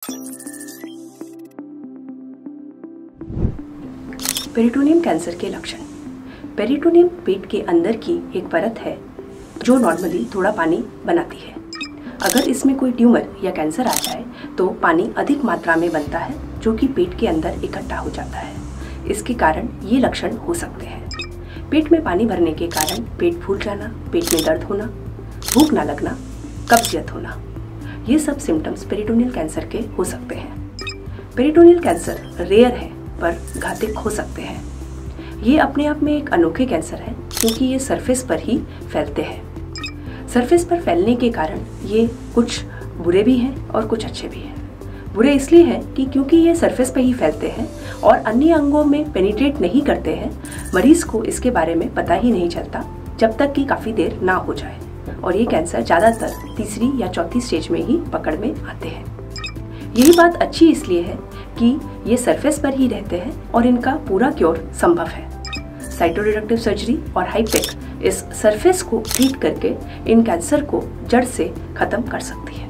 Peritoneum cancer के लक्षण। Peritoneum पेट के अंदर की एक परत है जो नॉर्मली थोड़ा पानी बनाती है। अगर इसमें कोई ट्यूमर या कैंसर आ जाए तो पानी अधिक मात्रा में बनता है जो कि पेट के अंदर इकट्ठा हो जाता है। इसके कारण ये लक्षण हो सकते हैं। पेट में पानी भरने के कारण पेट फूल जाना, पेट में दर्द होना, भूख ना लगना, कब्जियत होना, ये सब सिम्टम्स पेरिटोनियल कैंसर के हो सकते हैं। पेरिटोनियल कैंसर रेयर है पर घातक हो सकते हैं। ये अपने आप में एक अनोखे कैंसर है क्योंकि ये सरफेस पर ही फैलते हैं। सरफेस पर फैलने के कारण ये कुछ बुरे भी हैं और कुछ अच्छे भी हैं। बुरे इसलिए हैं कि क्योंकि ये सरफेस पर ही फैलते हैं और अन्य अंगों में पेनिट्रेट नहीं करते हैं, मरीज को इसके बारे में पता ही नहीं चलता जब तक कि काफ़ी देर ना हो जाए, और ये कैंसर ज़्यादातर तीसरी या चौथी स्टेज में ही पकड़ में आते हैं। यही बात अच्छी इसलिए है कि ये सरफेस पर ही रहते हैं और इनका पूरा क्योर संभव है। साइटोरिडक्टिव सर्जरी और हाईटेक इस सरफेस को ट्रीट करके इन कैंसर को जड़ से खत्म कर सकती है।